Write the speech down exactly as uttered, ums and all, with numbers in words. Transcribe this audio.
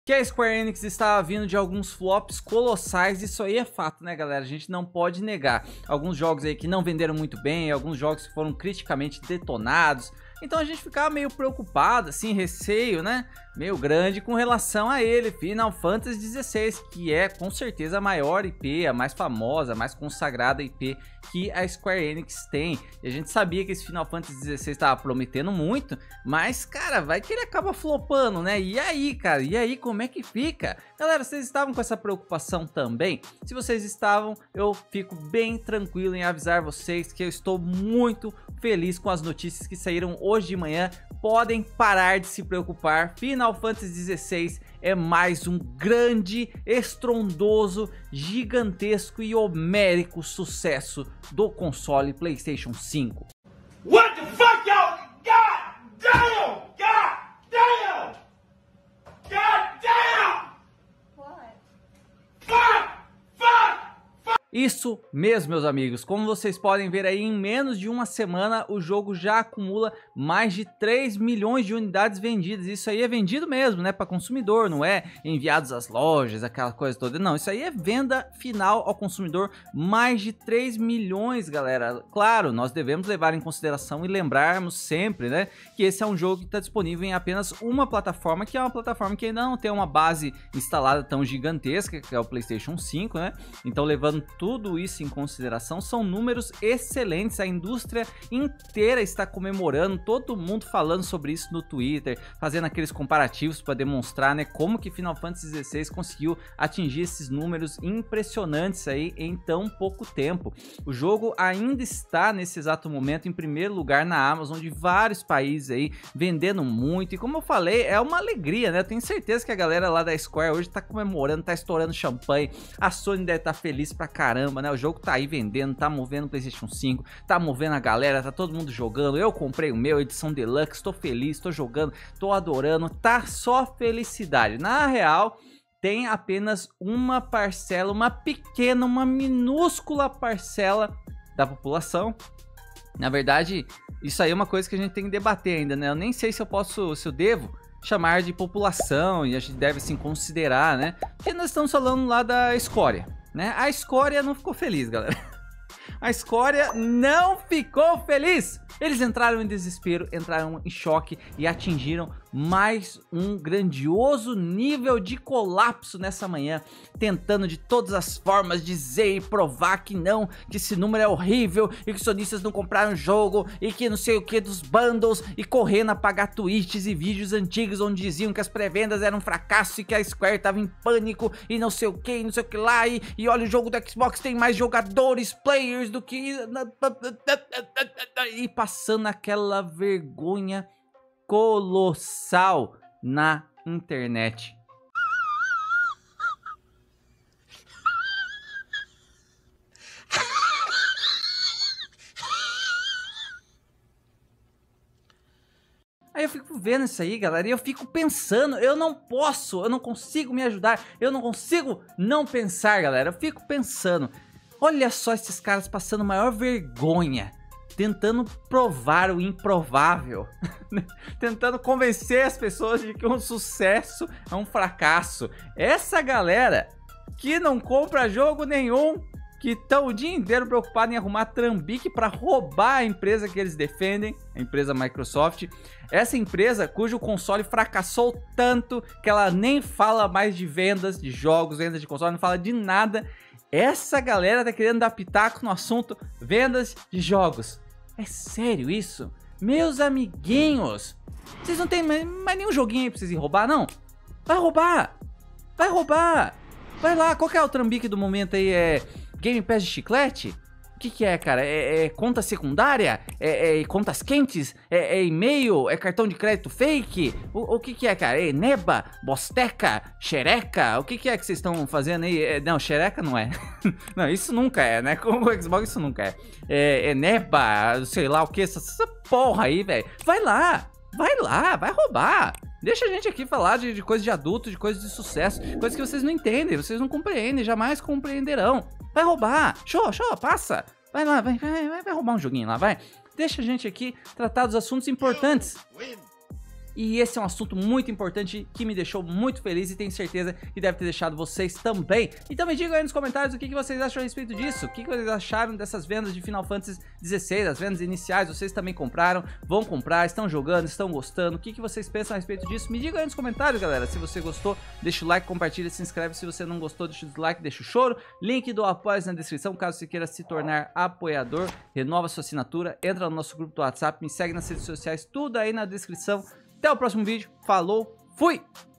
Que a Square Enix estava vindo de alguns flops colossais, isso aí é fato, né, galera? A gente não pode negar. Alguns jogos aí que não venderam muito bem, alguns jogos que foram criticamente detonados. Então a gente ficava meio preocupado, assim, receio, né? Meio grande com relação a ele, Final Fantasy dezesseis, que é com certeza a maior I P, a mais famosa, a mais consagrada I P que a Square Enix tem. E a gente sabia que esse Final Fantasy dezesseis estava prometendo muito, mas, cara, vai que ele acaba flopando, né? E aí, cara, e aí como é que fica? Galera, vocês estavam com essa preocupação também? Se vocês estavam, eu fico bem tranquilo em avisar vocês que eu estou muito feliz com as notícias que saíram hoje de manhã. Podem parar de se preocupar. Final Fantasy dezesseis é mais um grande, estrondoso, gigantesco e homérico sucesso do console PlayStation cinco. What the fuck, y'all? God damn! God damn! God damn! What? Fuck! Fuck! Isso mesmo, meus amigos, como vocês podem ver aí, em menos de uma semana o jogo já acumula mais de três milhões de unidades vendidas. Isso aí é vendido mesmo, né, para consumidor, não é enviados às lojas, aquela coisa toda, não, isso aí é venda final ao consumidor, mais de três milhões, galera. Claro, nós devemos levar em consideração e lembrarmos sempre, né, que esse é um jogo que está disponível em apenas uma plataforma, que é uma plataforma que ainda não tem uma base instalada tão gigantesca, que é o PlayStation cinco, né, então levando tudo isso em consideração, são números excelentes. A indústria inteira está comemorando, todo mundo falando sobre isso no Twitter, fazendo aqueles comparativos para demonstrar, né, como que Final Fantasy dezesseis conseguiu atingir esses números impressionantes aí em tão pouco tempo. O jogo ainda está nesse exato momento em primeiro lugar na Amazon de vários países aí, vendendo muito, e como eu falei, é uma alegria, né? Eu tenho certeza que a galera lá da Square hoje tá comemorando, tá estourando champanhe, a Sony deve estar feliz pra caramba. Caramba, né? O jogo tá aí vendendo, tá movendo o PlayStation cinco, tá movendo a galera, tá todo mundo jogando. Eu comprei o meu, edição Deluxe, tô feliz, tô jogando, tô adorando, tá só felicidade. Na real, tem apenas uma parcela, uma pequena, uma minúscula parcela da população. Na verdade, isso aí é uma coisa que a gente tem que debater ainda, né? Eu nem sei se eu posso, se eu devo chamar de população, e a gente deve sim considerar, né? Porque nós estamos falando lá da escória, né? A escória não ficou feliz, galera. A escória não ficou feliz. Eles entraram em desespero, entraram em choque e atingiram mais um grandioso nível de colapso nessa manhã, tentando de todas as formas dizer e provar que não, que esse número é horrível e que os sonistas não compraram o jogo e que não sei o que dos bundles, e correndo a apagar tweets e vídeos antigos onde diziam que as pré-vendas eram um fracasso e que a Square estava em pânico e não sei o que, e não sei o que lá, e, e olha, o jogo do Xbox tem mais jogadores, players do que... e passando aquela vergonha colossal na internet. Aí eu fico vendo isso aí, galera, e eu fico pensando, eu não posso, eu não consigo me ajudar, eu não consigo não pensar, galera. Eu fico pensando, olha só esses caras passando maior vergonha, tentando provar o improvável, tentando convencer as pessoas de que um sucesso é um fracasso. Essa galera que não compra jogo nenhum, que estão o dia inteiro preocupados em arrumar trambique para roubar a empresa que eles defendem, a empresa Microsoft. Essa empresa cujo console fracassou tanto que ela nem fala mais de vendas de jogos, vendas de console, não fala de nada. Essa galera tá querendo dar pitaco no assunto vendas de jogos. É sério isso? Meus amiguinhos, vocês não tem mais, mais nenhum joguinho aí pra vocês ir roubar, não? Vai roubar! Vai roubar! Vai lá, qual que é o trambique do momento aí? É Game Pass de chiclete? O que que é, cara? É, é conta secundária? É, é contas quentes? É, é e-mail? É cartão de crédito fake? O, o que que é, cara? É neba? Bosteca? Xereca? O que que é que vocês estão fazendo aí? É, não, xereca não é. Não, isso nunca é, né? Com o Xbox isso nunca é. É, é neba? Sei lá o que? Essa, essa porra aí, velho. Vai lá! Vai lá! Vai roubar! Deixa a gente aqui falar de, de coisas de adulto, de coisas de sucesso, coisas que vocês não entendem, vocês não compreendem, jamais compreenderão. Vai roubar, show, show, passa. Vai lá, vai, vai, vai, vai roubar um joguinho lá, vai. Deixa a gente aqui tratar dos assuntos importantes. E esse é um assunto muito importante que me deixou muito feliz e tenho certeza que deve ter deixado vocês também. Então me digam aí nos comentários o que vocês acham a respeito disso. O que vocês acharam dessas vendas de Final Fantasy dezesseis, as vendas iniciais, vocês também compraram, vão comprar, estão jogando, estão gostando. O que vocês pensam a respeito disso? Me digam aí nos comentários, galera. Se você gostou, deixa o like, compartilha, se inscreve. Se você não gostou, deixa o dislike, deixa o choro. Link do apoio na descrição, caso você queira se tornar apoiador. Renova sua assinatura, entra no nosso grupo do WhatsApp, me segue nas redes sociais, tudo aí na descrição. Até o próximo vídeo, falou, fui!